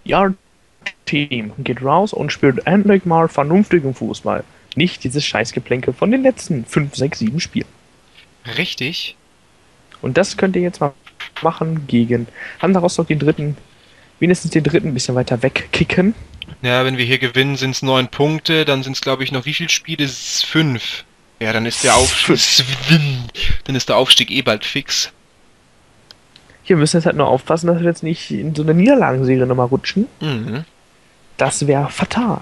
Ihr Team geht raus und spielt endlich mal vernünftigen Fußball. Nicht dieses Scheißgeplänkel von den letzten 5, 6, 7 Spielen. Richtig. Und das könnt ihr jetzt mal machen gegen Hansa Rostock, den dritten, wenigstens den dritten ein bisschen weiter wegkicken. Ja, wenn wir hier gewinnen, sind es 9 Punkte. Dann sind es, glaube ich, noch wie viele Spiele? 5. Ja, dann ist der Aufstieg. Dann ist der Aufstieg eh bald fix. Hier müssen wir jetzt halt nur aufpassen, dass wir jetzt nicht in so eine Niederlagenserie nochmal rutschen. Mhm. Das wäre fatal.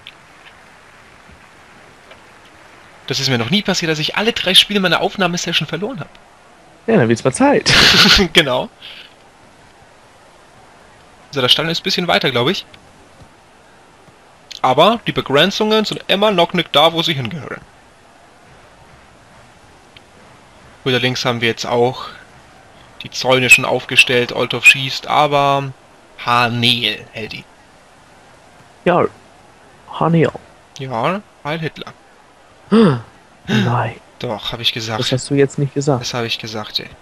Das ist mir noch nie passiert, dass ich alle 3 Spiele meiner Aufnahmesession verloren habe. Ja, dann wird's mal Zeit. Genau. Also der Stand ist ein bisschen weiter, glaube ich. Aber die Begrenzungen sind immer noch nicht da, wo sie hingehören. Oder links haben wir jetzt auch die Zäune schon aufgestellt, Olthoff schießt, aber Hanel hält die. Ja, Haneo. Ja, Heil Hitler. Nein, Doch, habe ich das gesagt. hast du jetzt nicht gesagt. Das habe ich gesagt, ey.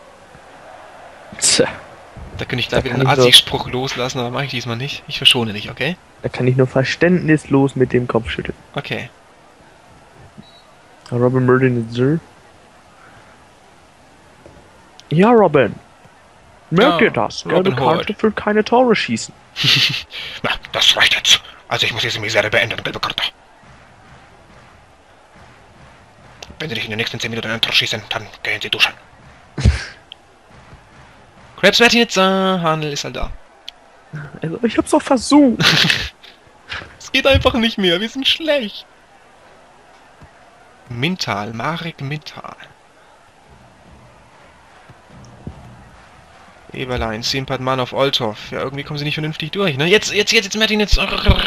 Tja, Da könnte ich Da gleich wieder kann einen ich so- Assi-Spruch loslassen, aber mache ich diesmal nicht. Ich verschone dich, okay? da kann ich nur verständnislos mit dem Kopf schütteln. Okay. Robin Murden. Ja, Robin. Merkt Ja, ihr das? Robin Gelbe Karte Hood. für keine Tore schießen. Na, das reicht jetzt. Also ich muss diese Misere beenden, gelbe Karte. Wenn sie dich in den nächsten 10 Minuten ein Tor schießen, dann gehen sie duschen. Krebs wird jetzt, Hanel ist halt da. Also, ich hab's doch versucht. Es geht einfach nicht mehr, wir sind schlecht. Mintal, Marek Mintal. Eberlein, Simpadman auf Olthoff. Ja, irgendwie kommen sie nicht vernünftig durch, ne? Jetzt, Martin, jetzt.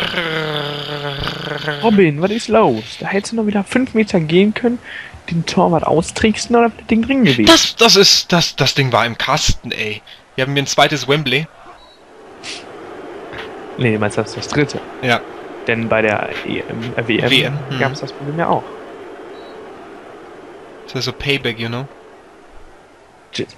Robin, was ist los? Da hättest du noch wieder 5 Meter gehen können, den Torwart austricksen oder das Ding drin gewesen. Das Ding war im Kasten, ey. Wir haben mir ein zweites Wembley. Nee, meinst du, das ist das dritte? Ja. Denn bei der WM WM, gab es das Problem ja auch. Das ist so Payback, you know? Shit.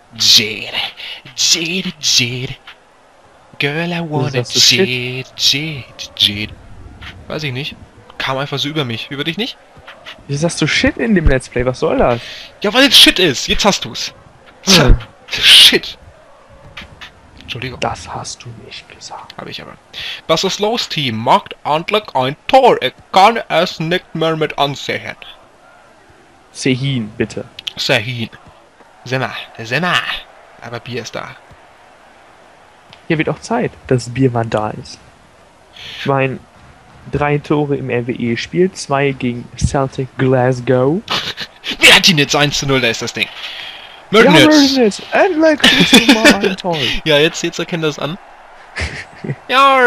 Jade. Girl, I wanna das so shit? Jade. Weiß ich nicht. Kam einfach so über mich. Über dich nicht? Wieso sagst du Shit in dem Let's Play? Was soll das? Ja, weil es Shit ist. Jetzt hast du's. Hm. Shit. Entschuldigung. Das hast du nicht gesagt. Habe ich aber. Was ist los, Team? Macht endlich ein Tor. Ich kann es nicht mehr mit ansehen. Sehin, bitte. Sahin. Semmer. Aber Bier ist da. Hier wird auch Zeit, dass das Bier mal da ist. Ich meine, 3 Tore im RWE-Spiel, 2 gegen Celtic Glasgow. Wer hat ihn jetzt 1:0? Da ist das Ding. Ja, Mördnitz. Mördnitz, endlich kriegst du mal ein Tor. Ja, jetzt erkennt das an. Ja.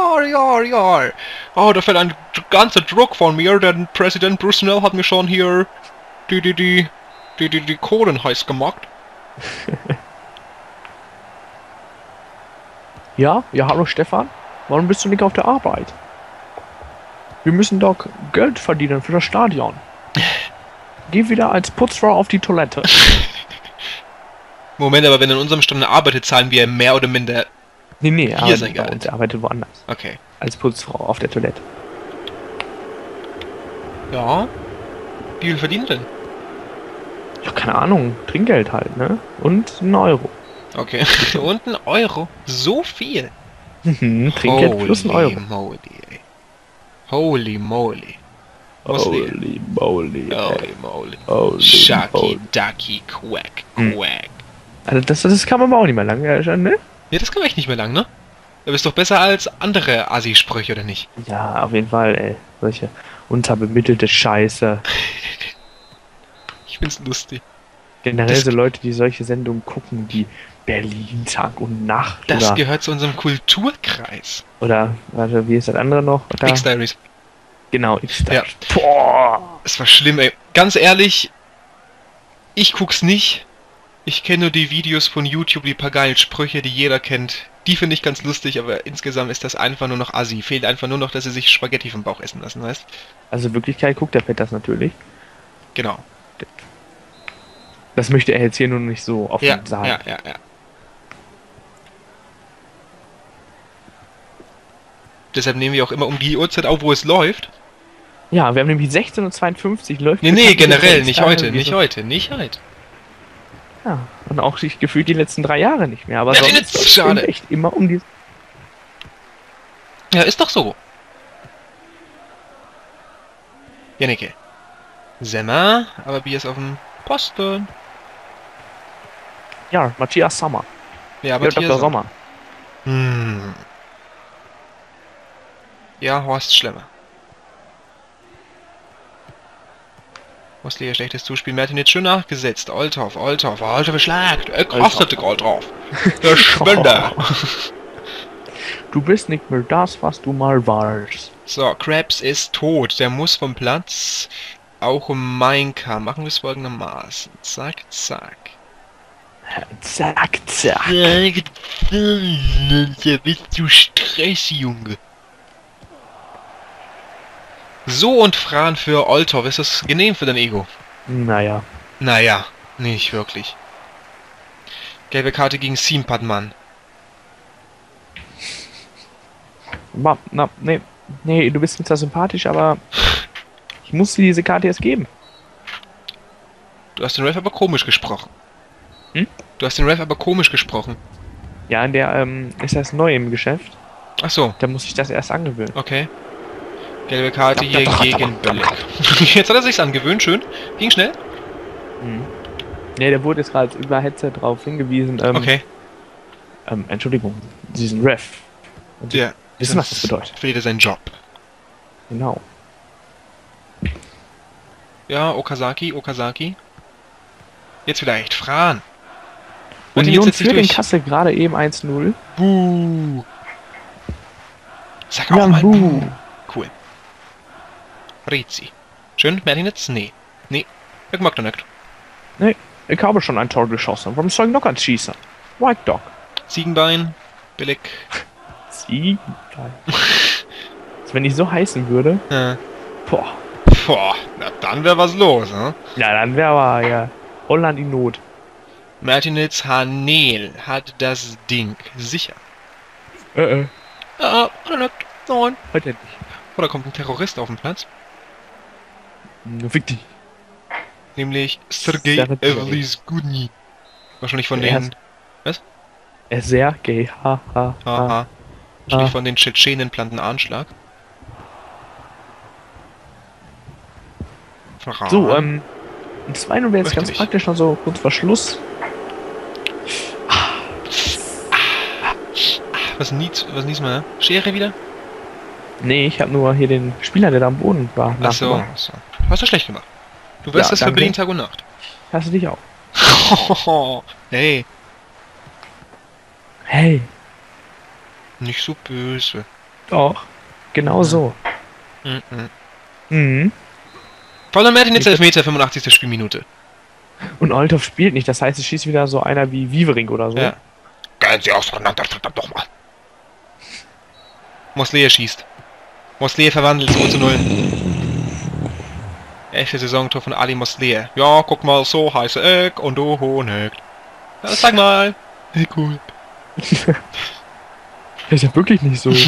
Oh, da fällt ein ganzer Druck von mir, denn Präsident Brusnell hat mir schon hier die Kohlen heiß gemacht. Ja, hallo Stefan. Warum bist du nicht auf der Arbeit? Wir müssen doch Geld verdienen für das Stadion. Geh wieder als Putzfrau auf die Toilette. Moment, aber wenn in unserem Stand arbeitet, zahlen wir mehr oder minder. Nee, er Hier ist arbeitet er bei gar uns. Er arbeitet woanders. Okay. Als Putzfrau auf der Toilette. Ja. Wie viel verdient denn? Ja, keine Ahnung. Trinkgeld halt, ne? Und 1 Euro. Okay. Und 1 Euro. So viel. Trinkgeld plus 1 Euro. Moly, ey. Holy moly. Was denn? Holy moly. Holy moly. Holy Shucky moly. ducky quack Hm. quack. Also das kann man aber auch nicht mehr lang, ne? Ja, das kann echt nicht mehr lang, ne? Du bist doch besser als andere Assi-Sprüche, oder nicht? Ja, auf jeden Fall, ey. Solche unterbemittelte Scheiße. Ich find's lustig. Generell Das- so Leute, die solche Sendungen gucken, wie Berlin Tag und Nacht Das oder, gehört zu unserem Kulturkreis. warte, wie ist das andere noch? Da, X-Diaries. genau, X-Diaries. Ja. Boah! Es war schlimm, ey. Ganz ehrlich, ich guck's nicht. Ich kenne nur die Videos von YouTube, die paar geilen Sprüche, die jeder kennt. Die finde ich ganz lustig, aber insgesamt ist das einfach nur noch Assi. Fehlt einfach nur noch, dass sie sich Spaghetti vom Bauch essen lassen, weißt? Also in Wirklichkeit guckt der Fett das natürlich. Genau. Das möchte er jetzt hier nur nicht so offen Ja, sagen. ja. Deshalb nehmen wir auch immer um die Uhrzeit auf, wo es läuft. Ja, wir haben nämlich 16:52 Uhr läuft. Nee, generell, nicht heute, nicht heute. Ja, und auch sich gefühlt die letzten 3 Jahre nicht mehr. Aber Ja, sonst jetzt, schade. echt immer um die... Ja, ist doch so. Jennecke. Semmer, aber Bier ist auf dem Posten. Ja, Matthias Sommer. Ja, Ja, Dr. Sommer. Ja, Horst Schlemmer. Mosley, schlechtes Zuspiel. Martin jetzt schön nachgesetzt. Olthoff verschlagt. Kostet Gold drauf. Der Schwender. Du bist nicht mehr das, was du mal warst. So, Krabs ist tot. Der muss vom Platz. Auch um Mainka. Machen wir es folgendermaßen. Zack, zack. Zack, zack. Bist du Stress, Junge. So und Fran für Olthoff. Ist das genehm für dein Ego? Naja. Naja, nicht wirklich. Gelbe Karte gegen Simpadman. Nee, du bist mir zwar sympathisch, aber ich muss dir diese Karte jetzt geben. Du hast den Ref aber komisch gesprochen. Du hast den Ref aber komisch gesprochen. Ja, der ist erst neu im Geschäft. Ach so. Da muss ich das erst angewöhnen. Okay. Gelbe Karte hier gegen Bölek. Jetzt hat er sich's angewöhnt, schön. Ging schnell. Ne, der wurde jetzt gerade über Headset drauf hingewiesen. Okay. Entschuldigung, Sie sind Ref. Und Ja. wissen, was das bedeutet. Verliert er seinen Job. Genau. Ja, Okazaki. Jetzt vielleicht Fran. Union führt in Kassel gerade eben 1-0. Buh. Sag Ja, auch mal buh. Buh. Cool. Rizzi. Schön, Merlin jetzt? Nee. Ich mag doch nicht. Nee, ich habe schon ein Tor geschossen. Warum soll ich noch eins schießen? White Dog. Ziegenbein. Billig. Ziegenbein. Wenn ich so heißen würde. Boah. Na dann wäre was los, ne? Ja, dann wäre aber ja Holland in Not. Martinitz Hanel hat das Ding. Sicher. Oder nicht. Nein. Heute nicht. Oder kommt ein Terrorist auf den Platz? Fick dich. Nämlich Sergei Evlisgudny. Wahrscheinlich von den... Was? Sergei, Haha. Wahrscheinlich von den Tschetschenen planten Anschlag. So, ein 2-0 wäre jetzt ganz praktisch noch so kurz vor Schluss. Was nichts mehr? Schere wieder? Nee, ich habe nur hier den Spieler, der da am Boden war. Achso. Hast du schlecht gemacht. Du wirst das für Berlin Tag und Nacht. Hast du dich auch. Hey. Nicht so böse. Doch. Genau so. Voller Martin jetzt Elfmeter, 85. Spielminute. Und Olthoff spielt nicht, das heißt, es schießt wieder so einer wie Wievering oder so. Ja. Gehen Sie auseinander, verdammt doch mal. Mosley schießt. Mosley verwandelt 2:0. Echte Saisontor von Ali Mosley. Ja, guck mal, so heiße Eck und du Honig. Ja, sag mal. Hey, cool. Ist ja wirklich nicht so.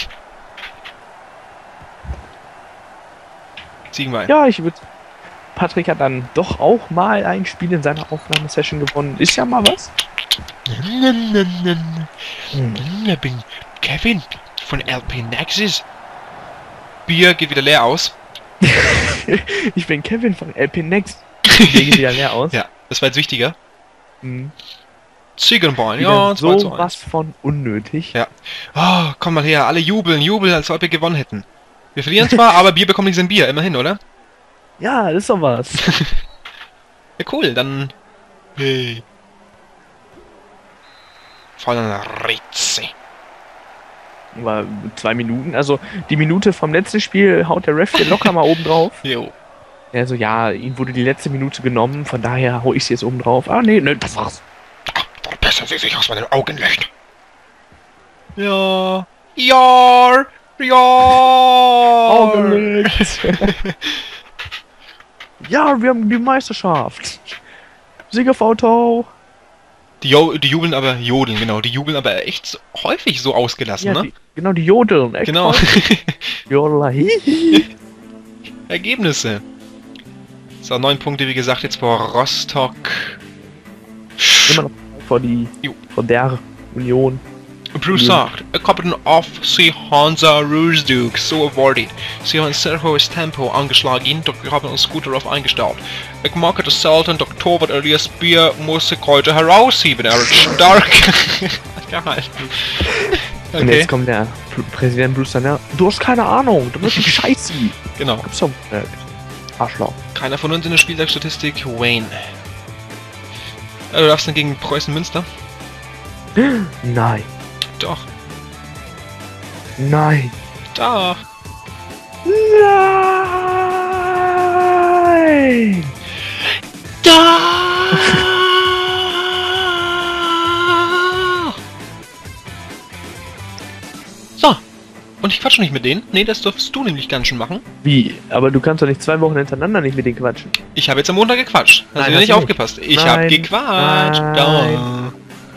Ziegenbein. Ja, ich würde... Patrick hat dann doch auch mal ein Spiel in seiner Aufnahmesession gewonnen. Ist ja mal was. Ich bin Kevin von LP Nexus. Bier geht wieder leer aus. Ich bin Kevin von LP Next. Bier geht wieder leer aus. Ja, das war jetzt wichtiger. Ziegenbein, ja, so was von unnötig. Ja. Oh, komm mal her, alle jubeln, als ob wir gewonnen hätten. Wir verlieren zwar, aber Bier bekommt nicht sein Bier, immerhin, oder? Ja, das ist doch was. Ja, cool, dann... Hey. Voll Rizzi. Aber 2 Minuten, also die Minute vom letzten Spiel haut der Ref hier locker mal oben drauf. Jo. Also ja, ihm wurde die letzte Minute genommen, von daher hau ich sie jetzt oben drauf. Ah nee, das war's. Verbessern Sie sich aus meinen Augenlicht. Ja. Ja. Augenlicht. Ja, wir haben die Meisterschaft. Sieger VV. Die jubeln aber, jodeln, genau, die jubeln aber echt häufig so ausgelassen, Ja, ne? genau, die jodeln. Echt Genau. voll. Jodler, hihi. Ergebnisse. So, 9 Punkte, wie gesagt, jetzt vor Rostock. Immer noch Jo. vor der Union. Bruce sagt, a Captain of Sie Hansa Roosduk, so awarded. Sie haben ein sehr hohes Tempo angeschlagen, doch wir haben uns gut darauf eingestellt. Ich mag es selten, doch Torwart Elias Bier muss sich heute herausheben, er ist stark. Gehalten. Und Okay, jetzt kommt der Präsident Bruce Danner. Du hast keine Ahnung, du bist scheiße. genau. Gibt's doch. Arschloch. Keiner von uns in der Spieltagsstatistik, Wayne. Du darfst dann gegen Preußen Münster? Nein. Doch. Nein. Doch. Nein. Da! So. Und ich quatsche nicht mit denen. Nee, das darfst du nämlich ganz schön machen. Wie? Aber du kannst doch nicht 2 Wochen hintereinander nicht mit denen quatschen. Ich habe jetzt am Montag gequatscht. Hast Nein, du hast nicht du aufgepasst? Ich Nein. habe gequatscht. Da.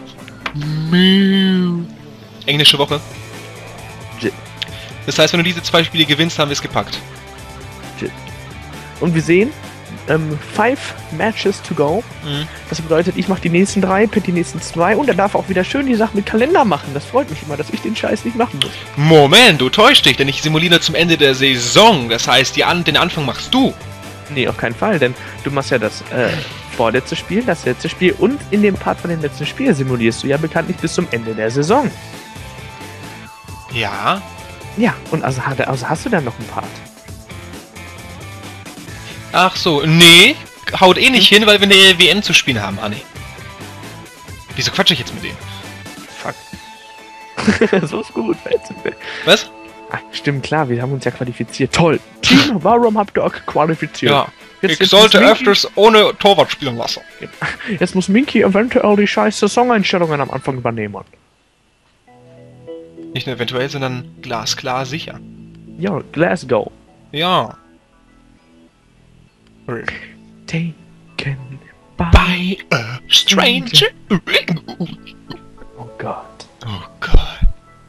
Englische Woche. Shit. Das heißt, wenn du diese 2 Spiele gewinnst, haben wir es gepackt. Und wir sehen, 5 Matches to go. Mhm. Das bedeutet, ich mache die nächsten 3, Pitt die nächsten 2 und er darf auch wieder schön die Sachen mit Kalender machen. Das freut mich immer, dass ich den Scheiß nicht machen muss. Moment, du täuschst dich, denn ich simuliere zum Ende der Saison. Das heißt, den Anfang machst du. Nee, auf keinen Fall, denn du machst ja das vorletzte Spiel, das letzte Spiel und in dem Part von dem letzten Spiel simulierst du ja bekanntlich bis zum Ende der Saison. Ja. Ja, und also hast du dann noch einen Part. Ach so, nee. Haut eh nicht hin, weil wir eine WM zu spielen haben, Anni. Wieso quatsche ich jetzt mit denen? Fuck. So ist gut. Was? Ach, stimmt, klar, wir haben uns ja qualifiziert. Toll. Team, warum habt ihr euch qualifiziert? Ja. Jetzt Ich sollte muss Minky- öfters ohne Torwart spielen lassen. Jetzt muss Minky eventuell die scheiß Saisoneinstellungen am Anfang übernehmen. Nicht nur eventuell, sondern glasklar sicher. Ja, Glasgow. Ja. Taken by... By a stranger. Oh Gott. Oh Gott.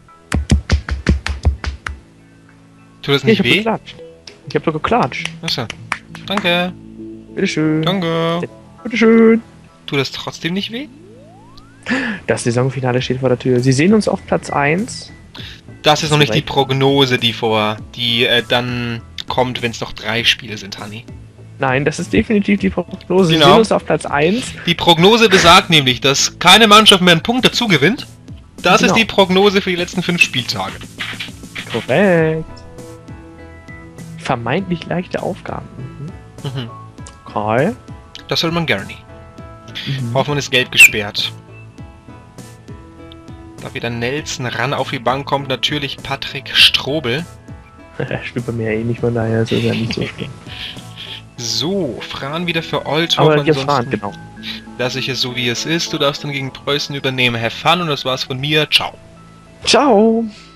Tut das Ja, ich nicht hab weh? geklatscht. Ich hab doch geklatscht. Achso. Danke. Bitteschön. Danke. Bitteschön. Tut das trotzdem nicht weh? Das Saisonfinale steht vor der Tür. Sie sehen uns auf Platz 1. Das ist noch nicht die Korrekt. Prognose, die dann kommt, wenn es noch 3 Spiele sind, Hanni. Nein, das ist definitiv die Prognose. Sie Genau. sehen uns auf Platz 1. Die Prognose besagt nämlich, dass keine Mannschaft mehr einen Punkt dazu gewinnt. Das Genau. ist die Prognose für die letzten 5 Spieltage. Korrekt. Vermeintlich leichte Aufgaben. Mhm. Okay. Das soll man gerne. Mhm. Hoffmann ist gelb gesperrt. Da wieder Nelson ran auf die Bank kommt, natürlich Patrick Strobel. Er spielt bei mir eh nicht, von daher ist es ja nicht so schlimm. So, Fran wieder für Olthoff. Aber hier fahren, Ansonsten genau. lasse ich es so, wie es ist. Du darfst dann gegen Preußen übernehmen. Have fun und das war's von mir. Ciao. Ciao!